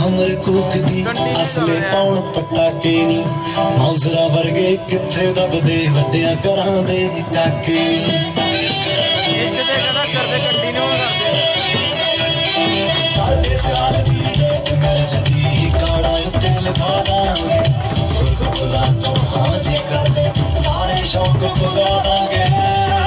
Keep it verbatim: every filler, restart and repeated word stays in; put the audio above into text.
कमर कूकदी असले पाउण पटाके नी मौजरा वर्गे किथे दबदे वड्डियां घरां दे काके साडे सियाल दी पेट गरजदी काड़ा उत्ते लिखा दांगे सुर्ग खुला तो हां जी कर ले सारे शौक पुगा दांगे।